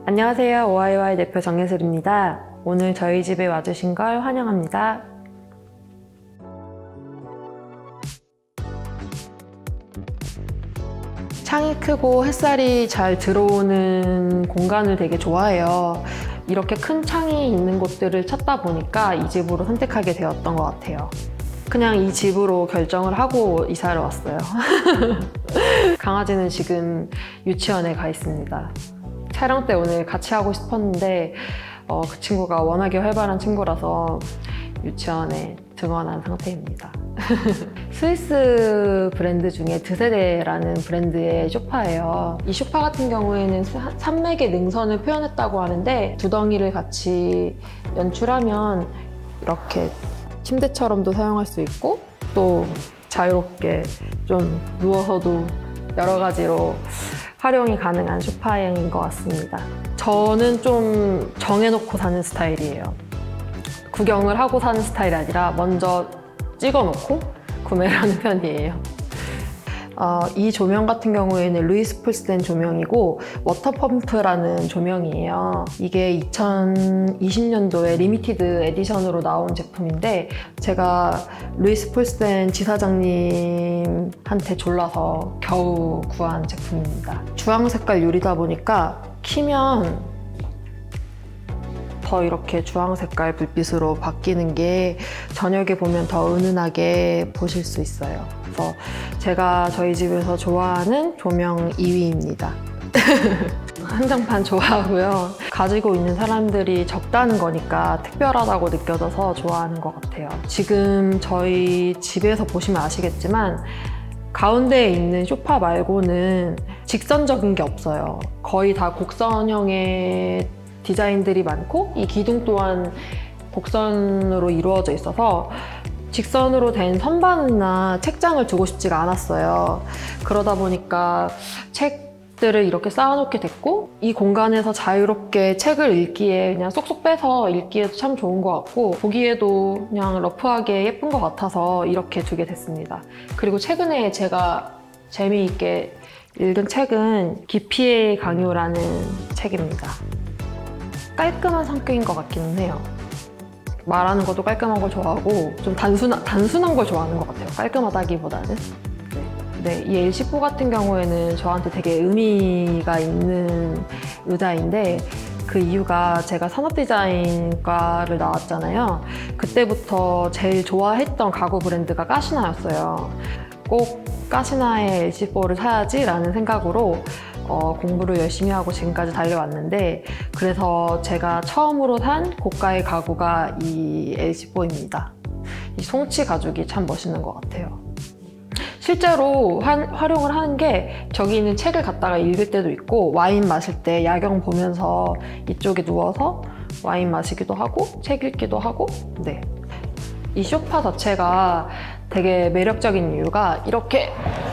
안녕하세요. OIY 대표 정예슬입니다. 오늘 저희 집에 와주신 걸 환영합니다. 창이 크고 햇살이 잘 들어오는 공간을 되게 좋아해요. 이렇게 큰 창이 있는 곳들을 찾다 보니까 이 집으로 선택하게 되었던 것 같아요. 그냥 이 집으로 결정을 하고 이사를 왔어요. 강아지는 지금 유치원에 가 있습니다. 촬영 때 오늘 같이 하고 싶었는데 그 친구가 워낙에 활발한 친구라서 유치원에 등원한 상태입니다. 스위스 브랜드 중에 드세데라는 브랜드의 소파예요. 이 소파 같은 경우에는 산맥의 능선을 표현했다고 하는데 두덩이를 같이 연출하면 이렇게 침대처럼도 사용할 수 있고 또 자유롭게 좀 누워서도 여러 가지로 활용이 가능한 소파형인 것 같습니다. 저는 좀 정해놓고 사는 스타일이에요. 구경을 하고 사는 스타일이 아니라 먼저 찍어놓고 구매를 하는 편이에요. 이 조명 같은 경우에는 루이스 폴스텐 조명이고 워터펌프라는 조명이에요. 이게 2020년도에 리미티드 에디션으로 나온 제품인데 제가 루이스 폴스텐 지사장님한테 졸라서 겨우 구한 제품입니다. 주황 색깔 유리다 보니까 키면 더 이렇게 주황 색깔 불빛으로 바뀌는 게 저녁에 보면 더 은은하게 보실 수 있어요. 그래서 제가 저희 집에서 좋아하는 조명 2위입니다. 한정판 좋아하고요. 가지고 있는 사람들이 적다는 거니까 특별하다고 느껴져서 좋아하는 것 같아요. 지금 저희 집에서 보시면 아시겠지만 가운데에 있는 소파 말고는 직선적인 게 없어요. 거의 다 곡선형의 디자인들이 많고 이 기둥 또한 곡선으로 이루어져 있어서 직선으로 된 선반이나 책장을 두고 싶지가 않았어요. 그러다 보니까 책들을 이렇게 쌓아놓게 됐고 이 공간에서 자유롭게 책을 읽기에 그냥 쏙쏙 빼서 읽기에도 참 좋은 것 같고 보기에도 그냥 러프하게 예쁜 것 같아서 이렇게 두게 됐습니다. 그리고 최근에 제가 재미있게 읽은 책은 기피의 강요라는 책입니다. 깔끔한 성격인 것 같기는 해요. 말하는 것도 깔끔한 걸 좋아하고 좀 단순한 걸 좋아하는 것 같아요. 깔끔하다기보다는. 네, 이 L14 같은 경우에는 저한테 되게 의미가 있는 의자인데 그 이유가 제가 산업디자인과를 나왔잖아요. 그때부터 제일 좋아했던 가구 브랜드가 까시나였어요. 꼭 까시나의 L14를 사야지 라는 생각으로 공부를 열심히 하고 지금까지 달려왔는데 그래서 제가 처음으로 산 고가의 가구가 이 L14입니다. 이 송치 가죽이 참 멋있는 것 같아요. 실제로 활용을 하는 게 저기 있는 책을 갖다가 읽을 때도 있고 와인 마실 때 야경 보면서 이쪽에 누워서 와인 마시기도 하고 책 읽기도 하고 네. 이 소파 자체가 되게 매력적인 이유가 이렇게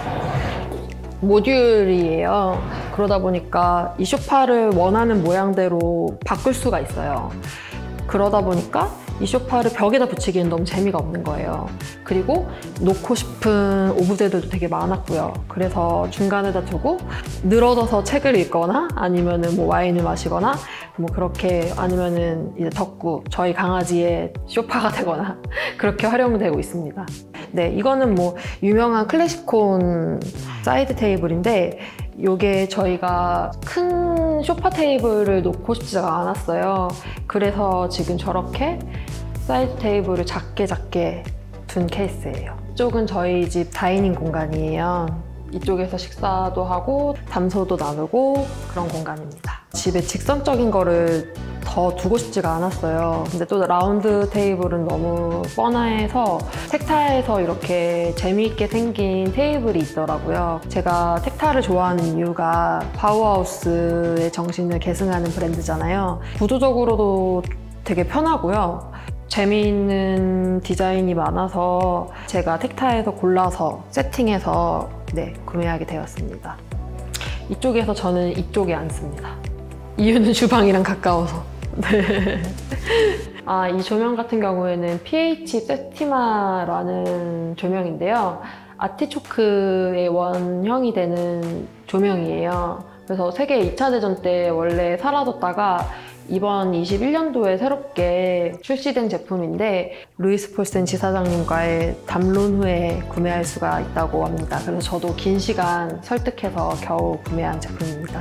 모듈이에요. 그러다 보니까 이 소파를 원하는 모양대로 바꿀 수가 있어요. 그러다 보니까 이 소파를 벽에다 붙이기엔 너무 재미가 없는 거예요. 그리고 놓고 싶은 오브제들도 되게 많았고요. 그래서 중간에다 두고 늘어져서 책을 읽거나 아니면은 뭐 와인을 마시거나 뭐 그렇게 아니면은 이제 덕구 저희 강아지의 소파가 되거나 그렇게 활용되고 있습니다. 네, 이거는 뭐 유명한 클래식콘 사이드 테이블인데 이게 저희가 큰 소파 테이블을 놓고 싶지가 않았어요. 그래서 지금 저렇게 사이드 테이블을 작게 둔 케이스예요. 이쪽은 저희 집 다이닝 공간이에요. 이쪽에서 식사도 하고 담소도 나누고 그런 공간입니다. 집에 직선적인 거를 더 두고 싶지가 않았어요. 근데 또 라운드 테이블은 너무 뻔해서 텍타에서 이렇게 재미있게 생긴 테이블이 있더라고요. 제가 텍타를 좋아하는 이유가 바우하우스의 정신을 계승하는 브랜드잖아요. 구조적으로도 되게 편하고요. 재미있는 디자인이 많아서 제가 텍타에서 골라서 세팅해서 네, 구매하게 되었습니다. 이쪽에서 저는 이쪽에 앉습니다. 이유는 주방이랑 가까워서. 네. 이 조명 같은 경우에는 PH 세티마라는 조명인데요. 아티초크의 원형이 되는 조명이에요. 그래서 세계 2차 대전 때 원래 사라졌다가 이번 21년도에 새롭게 출시된 제품인데 루이스 폴센 지사장님과의 담론 후에 구매할 수가 있다고 합니다. 그래서 저도 긴 시간 설득해서 겨우 구매한 제품입니다.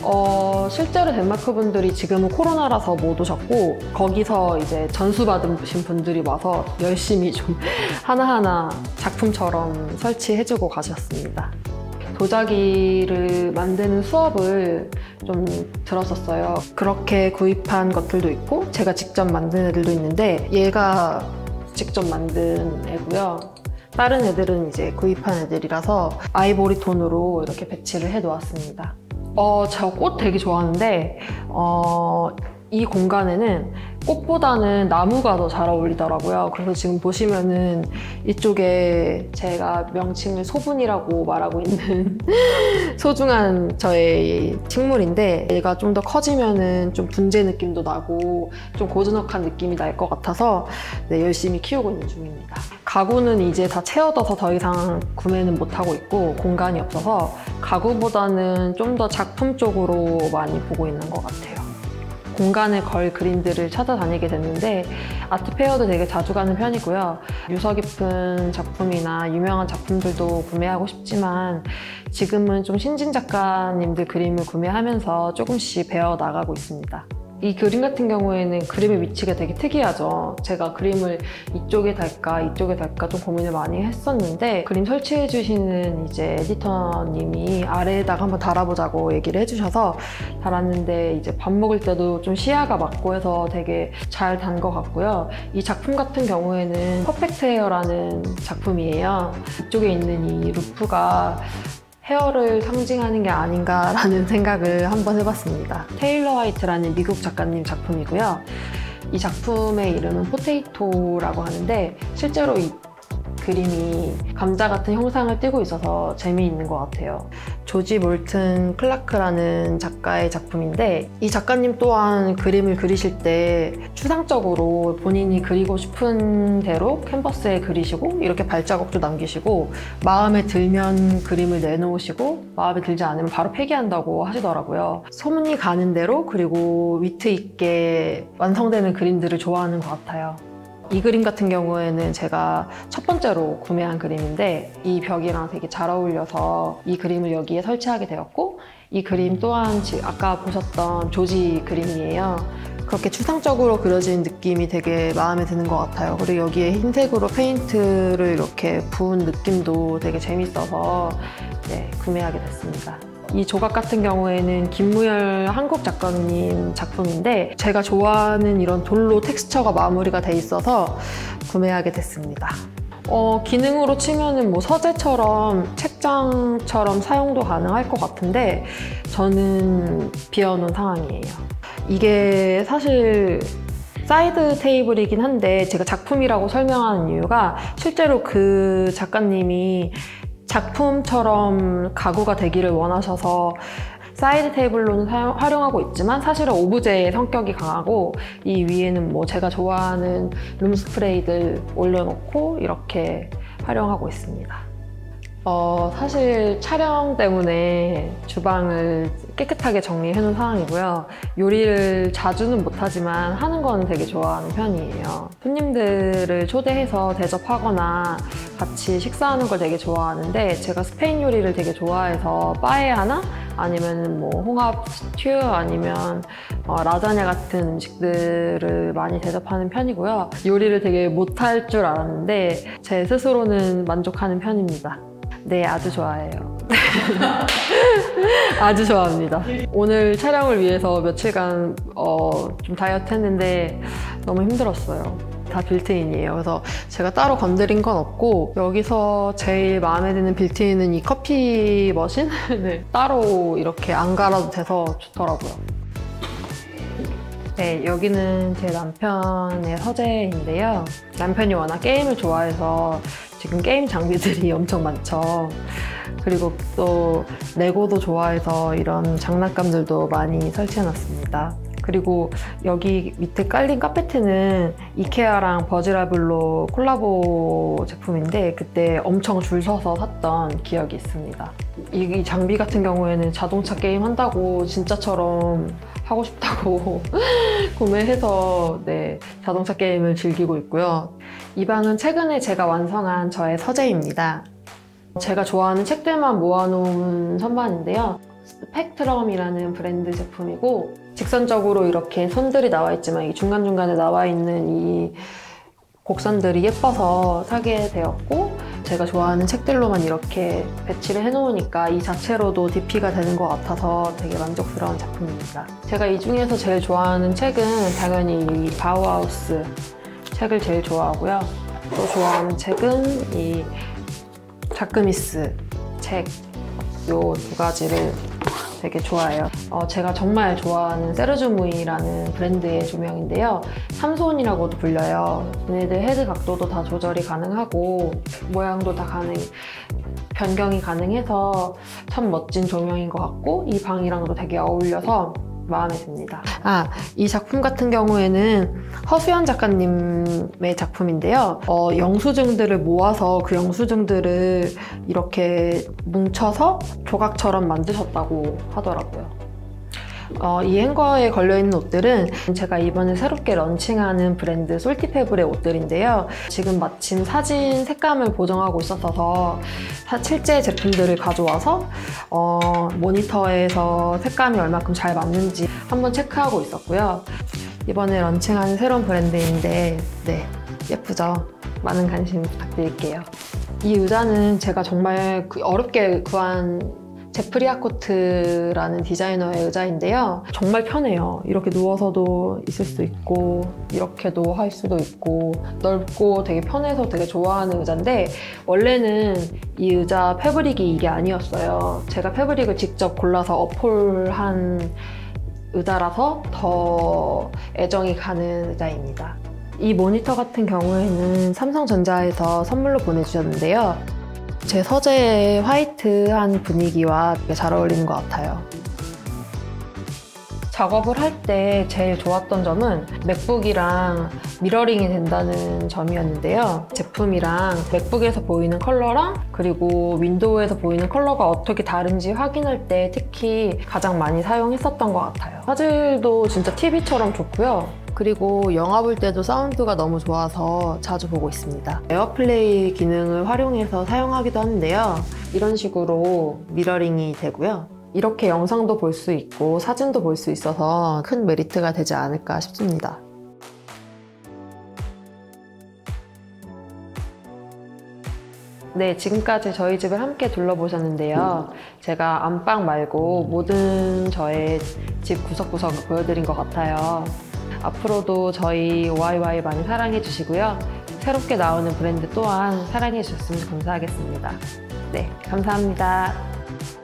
실제로 덴마크 분들이 지금은 코로나라서 못 오셨고 거기서 이제 전수받으신 분들이 와서 열심히 좀 하나하나 작품처럼 설치해주고 가셨습니다. 도자기를 만드는 수업을 좀 들었었어요. 그렇게 구입한 것들도 있고 제가 직접 만든 애들도 있는데 얘가 직접 만든 애고요. 다른 애들은 이제 구입한 애들이라서 아이보리 톤으로 이렇게 배치를 해 놓았습니다. 저 꽃 되게 좋아하는데 이 공간에는 꽃보다는 나무가 더 잘 어울리더라고요. 그래서 지금 보시면은 이쪽에 제가 명칭을 소분이라고 말하고 있는 소중한 저의 식물인데 얘가 좀 더 커지면은 좀 분재 느낌도 나고 좀 고즈넉한 느낌이 날 것 같아서 네, 열심히 키우고 있는 중입니다. 가구는 이제 다 채워둬서 더 이상 구매는 못하고 있고 공간이 없어서 가구보다는 좀 더 작품 쪽으로 많이 보고 있는 것 같아요. 공간에 걸 그림들을 찾아다니게 됐는데 아트페어도 되게 자주 가는 편이고요. 유서 깊은 작품이나 유명한 작품들도 구매하고 싶지만 지금은 좀 신진 작가님들 그림을 구매하면서 조금씩 배워나가고 있습니다. 이 그림 같은 경우에는 그림의 위치가 되게 특이하죠. 제가 그림을 이쪽에 달까 이쪽에 달까 좀 고민을 많이 했었는데 그림 설치해 주시는 이제 에디터님이 아래에다가 한번 달아보자고 얘기를 해주셔서 달았는데 이제 밥 먹을 때도 좀 시야가 맞고 해서 되게 잘 단 것 같고요. 이 작품 같은 경우에는 퍼펙트 헤어라는 작품이에요. 이쪽에 있는 이 루프가 헤어를 상징하는 게 아닌가라는 생각을 한번 해봤습니다. 테일러 화이트라는 미국 작가님 작품이고요. 이 작품의 이름은 포테이토라고 하는데 실제로 이 그림이 감자 같은 형상을 띠고 있어서 재미있는 것 같아요. 조지 몰튼 클라크라는 작가의 작품인데 이 작가님 또한 그림을 그리실 때 추상적으로 본인이 그리고 싶은 대로 캔버스에 그리시고 이렇게 발자국도 남기시고 마음에 들면 그림을 내놓으시고 마음에 들지 않으면 바로 폐기한다고 하시더라고요. 소문이 가는 대로 그리고 위트 있게 완성되는 그림들을 좋아하는 것 같아요. 이 그림 같은 경우에는 제가 첫 번째로 구매한 그림인데 이 벽이랑 되게 잘 어울려서 이 그림을 여기에 설치하게 되었고 이 그림 또한 아까 보셨던 조지 그림이에요. 그렇게 추상적으로 그려진 느낌이 되게 마음에 드는 것 같아요. 그리고 여기에 흰색으로 페인트를 이렇게 부은 느낌도 되게 재밌어서 네, 구매하게 됐습니다. 이 조각 같은 경우에는 김무열 한국 작가님 작품인데 제가 좋아하는 이런 돌로 텍스처가 마무리가 돼 있어서 구매하게 됐습니다. 기능으로 치면은 뭐 서재처럼 책장처럼 사용도 가능할 것 같은데 저는 비워놓은 상황이에요. 이게 사실 사이드 테이블이긴 한데 제가 작품이라고 설명하는 이유가 실제로 그 작가님이 작품처럼 가구가 되기를 원하셔서 사이드 테이블로는 활용하고 있지만 사실은 오브제의 성격이 강하고 이 위에는 뭐 제가 좋아하는 룸 스프레이들 올려놓고 이렇게 활용하고 있습니다. 사실 촬영 때문에 주방을 깨끗하게 정리해 놓은 상황이고요. 요리를 자주는 못하지만 하는 건 되게 좋아하는 편이에요. 손님들을 초대해서 대접하거나 같이 식사하는 걸 되게 좋아하는데 제가 스페인 요리를 되게 좋아해서 빠에야나 아니면 뭐 홍합 스튜 아니면 라자냐 같은 음식들을 많이 대접하는 편이고요. 요리를 되게 못할 줄 알았는데 제 스스로는 만족하는 편입니다. 네, 아주 좋아해요. 아주 좋아합니다. 오늘 촬영을 위해서 며칠간 좀 다이어트 했는데 너무 힘들었어요. 다 빌트인이에요. 그래서 제가 따로 건드린 건 없고 여기서 제일 마음에 드는 빌트인은 이 커피 머신? 네, 따로 이렇게 안 갈아도 돼서 좋더라고요. 네, 여기는 제 남편의 서재인데요. 남편이 워낙 게임을 좋아해서 지금 게임 장비들이 엄청 많죠. 그리고 또 레고도 좋아해서 이런 장난감들도 많이 설치해놨습니다. 그리고 여기 밑에 깔린 카페트는 이케아랑 버즈라블로 콜라보 제품인데 그때 엄청 줄 서서 샀던 기억이 있습니다. 이 장비 같은 경우에는 자동차 게임 한다고 진짜처럼 하고 싶다고 구매해서 네, 자동차 게임을 즐기고 있고요. 이 방은 최근에 제가 완성한 저의 서재입니다. 제가 좋아하는 책들만 모아놓은 선반인데요. 스펙트럼이라는 브랜드 제품이고 직선적으로 이렇게 선들이 나와 있지만 이 중간중간에 나와 있는 이 곡선들이 예뻐서 사게 되었고 제가 좋아하는 책들로만 이렇게 배치를 해놓으니까 이 자체로도 DP가 되는 것 같아서 되게 만족스러운 작품입니다. 제가 이 중에서 제일 좋아하는 책은 당연히 이 바우하우스 책을 제일 좋아하고요. 또 좋아하는 책은 이 자크미스 책 요 두 가지를 되게 좋아해요. 제가 정말 좋아하는 세르주무이라는 브랜드의 조명인데요. 3손이라고도 불려요. 얘네들 헤드 각도도 다 조절이 가능하고 모양도 다 변경이 가능해서 참 멋진 조명인 것 같고 이 방이랑도 되게 어울려서 마음에 듭니다. 이 작품 같은 경우에는 허수연 작가님의 작품인데요. 영수증들을 모아서 그 영수증들을 이렇게 뭉쳐서 조각처럼 만드셨다고 하더라고요. 이 행거에 걸려있는 옷들은 제가 이번에 새롭게 런칭하는 브랜드 솔티페블의 옷들인데요. 지금 마침 사진 색감을 보정하고 있어서 실제 제품들을 가져와서 모니터에서 색감이 얼마큼 잘 맞는지 한번 체크하고 있었고요. 이번에 런칭하는 새로운 브랜드인데 네, 예쁘죠? 많은 관심 부탁드릴게요. 이 의자는 제가 정말 어렵게 구한 제프리 아코트라는 디자이너의 의자인데요. 정말 편해요. 이렇게 누워서도 있을 수 있고 이렇게도 할 수도 있고 넓고 되게 편해서 되게 좋아하는 의자인데 원래는 이 의자 패브릭이 이게 아니었어요. 제가 패브릭을 직접 골라서 어폴한 의자라서 더 애정이 가는 의자입니다. 이 모니터 같은 경우에는 삼성전자에서 선물로 보내주셨는데요. 제 서재의 화이트한 분위기와 되게 잘 어울리는 것 같아요. 작업을 할 때 제일 좋았던 점은 맥북이랑 미러링이 된다는 점이었는데요. 제품이랑 맥북에서 보이는 컬러랑 그리고 윈도우에서 보이는 컬러가 어떻게 다른지 확인할 때 특히 가장 많이 사용했었던 것 같아요. 화질도 진짜 TV처럼 좋고요. 그리고 영화 볼 때도 사운드가 너무 좋아서 자주 보고 있습니다. 에어플레이 기능을 활용해서 사용하기도 하는데요. 이런 식으로 미러링이 되고요. 이렇게 영상도 볼 수 있고 사진도 볼 수 있어서 큰 메리트가 되지 않을까 싶습니다. 네, 지금까지 저희 집을 함께 둘러보셨는데요. 제가 안방 말고 모든 저의 집 구석구석을 보여드린 것 같아요. 앞으로도 저희 OIY 많이 사랑해 주시고요. 새롭게 나오는 브랜드 또한 사랑해 주셨으면 감사하겠습니다. 네, 감사합니다.